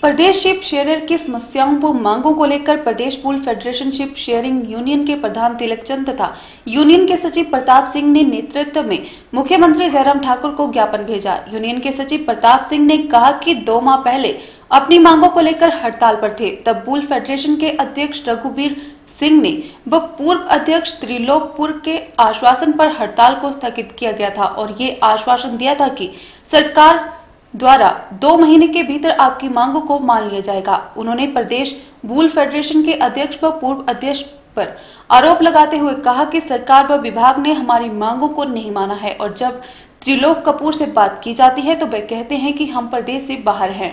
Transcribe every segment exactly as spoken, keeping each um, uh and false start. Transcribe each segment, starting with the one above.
प्रदेश ship शेयरर की समस्याओं व मांगों को लेकर प्रदेश wool federation sheep shearing union के प्रधान तिलक चंद तथा यूनियन के सचिव प्रताप सिंह ने नेतृत्व में मुख्यमंत्री जयराम ठाकुर को ज्ञापन भेजा। यूनियन के सचिव प्रताप सिंह ने कहा कि दो माह पहले अपनी मांगों को लेकर हड़ताल पर थे, तब वूल फेडरेशन के अध्यक्ष रघुवीर सिंह ने व पूर्व अध्यक्ष त्रिलोकपुर के आश्वासन पर हड़ताल को स्थगित किया गया था और ये आश्वासन दिया था कि सरकार द्वारा दो महीने के भीतर आपकी मांगों को मान लिया जाएगा। उन्होंने प्रदेश वूल फेडरेशन के अध्यक्ष व पूर्व अध्यक्ष पर आरोप लगाते हुए कहा कि सरकार व विभाग ने हमारी मांगों को नहीं माना है और जब त्रिलोक कपूर से बात की जाती है तो वे कहते हैं कि हम प्रदेश से बाहर हैं।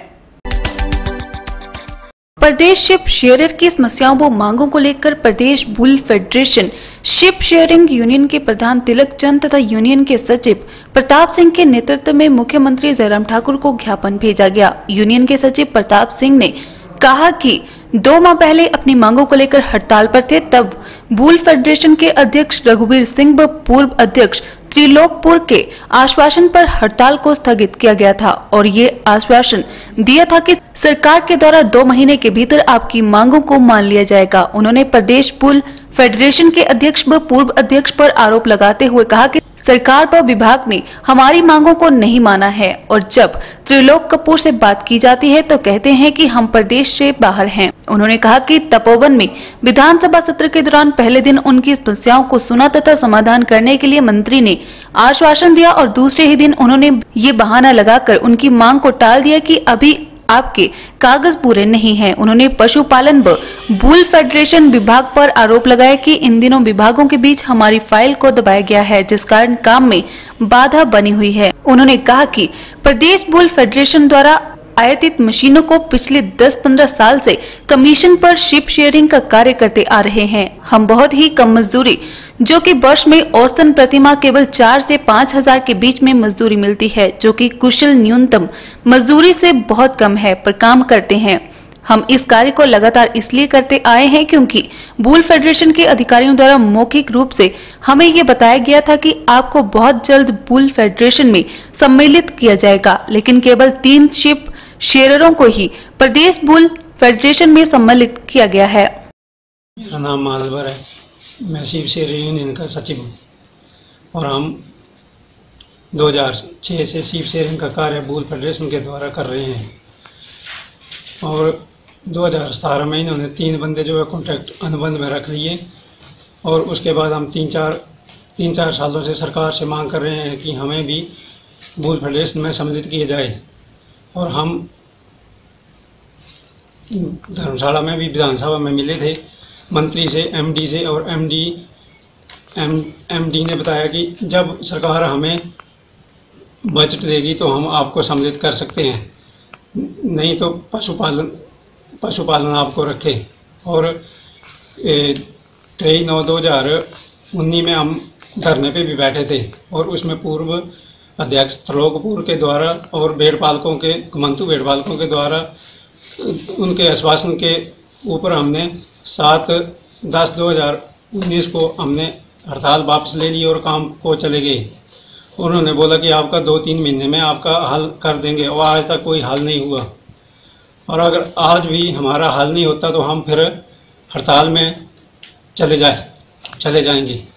प्रदेश शिप शेयरर की समस्याओं व मांगों को लेकर प्रदेश wool federation sheep shearing union के प्रधान तिलक चंद तथा यूनियन के सचिव प्रताप सिंह के नेतृत्व में मुख्यमंत्री जयराम ठाकुर को ज्ञापन भेजा गया। यूनियन के सचिव प्रताप सिंह ने कहा कि दो माह पहले अपनी मांगों को लेकर हड़ताल पर थे, तब वूल फेडरेशन के अध्यक्ष रघुवीर सिंह व पूर्व अध्यक्ष त्रिलोकपुर के आश्वासन पर हड़ताल को स्थगित किया गया था और ये आश्वासन दिया था कि सरकार के द्वारा दो महीने के भीतर आपकी मांगों को मान लिया जाएगा। उन्होंने प्रदेश वूल फेडरेशन के अध्यक्ष व पूर्व अध्यक्ष पर आरोप लगाते हुए कहा कि सरकार व विभाग ने हमारी मांगों को नहीं माना है और जब त्रिलोक कपूर से बात की जाती है तो कहते हैं कि हम प्रदेश से बाहर हैं। उन्होंने कहा कि तपोवन में विधानसभा सत्र के दौरान पहले दिन उनकी समस्याओं को सुना तथा समाधान करने के लिए मंत्री ने आश्वासन दिया और दूसरे ही दिन उन्होंने ये बहाना लगाकर उनकी मांग को टाल दिया कि अभी आपके कागज पूरे नहीं हैं। उन्होंने पशुपालन व वूल फेडरेशन विभाग पर आरोप लगाया कि इन दिनों विभागों के बीच हमारी फाइल को दबाया गया है, जिस कारण काम में बाधा बनी हुई है। उन्होंने कहा कि प्रदेश वूल फेडरेशन द्वारा आयातित मशीनों को पिछले दस पंद्रह साल से कमीशन पर शिप शेयरिंग का कार्य करते आ रहे हैं। हम बहुत ही कम मजदूरी, जो कि वर्ष में औसतन प्रतिमाह केवल चार से पाँच हजार के बीच में मजदूरी मिलती है, जो कि कुशल न्यूनतम मजदूरी से बहुत कम है, पर काम करते हैं। हम इस कार्य को लगातार इसलिए करते आए हैं क्योंकि वूल फेडरेशन के अधिकारियों द्वारा मौखिक रूप से हमें ये बताया गया था कि आपको बहुत जल्द वूल फेडरेशन में सम्मिलित किया जाएगा, लेकिन केवल तीन शिप शेयररों को ही प्रदेश वूल फेडरेशन में सम्मिलित किया गया है। मेरा नाम मालवर है, मैं शिप शेयरिंग यूनियन का सचिव हूँ और हम दो हज़ार छह से शिप शेयरिंग का कार्य वूल फेडरेशन के द्वारा कर रहे हैं और दो हज़ार सतारह में इन्होंने तीन बंदे जो है कॉन्ट्रैक्ट अनुबंध में रख लिए और उसके बाद हम तीन चार तीन चार सालों से सरकार से मांग कर रहे हैं कि हमें भी वूल फेडरेशन में सम्मिलित किया जाए और हम धर्मशाला में भी विधानसभा में मिले थे मंत्री से, एमडी से, और एमडी एम एमडी ने बताया कि जब सरकार हमें बजट देगी तो हम आपको सम्मिलित कर सकते हैं, नहीं तो पशुपालन पशुपालन आपको रखे। और तेईस नौ दो हज़ार उन्नीस में हम धरने पे भी बैठे थे और उसमें पूर्व अध्यक्ष त्रिलोकपुर के द्वारा और भेड़ पालकों के घुमंतु भेड़ पालकों के द्वारा उनके आश्वासन के ऊपर हमने सात दस दो हज़ार उन्नीस को हमने हड़ताल वापस ले ली और काम को चले गए। उन्होंने बोला कि आपका दो तीन महीने में आपका हल कर देंगे और आज तक कोई हल नहीं हुआ और अगर आज भी हमारा हल नहीं होता तो हम फिर हड़ताल में चले जाए चले जाएंगे।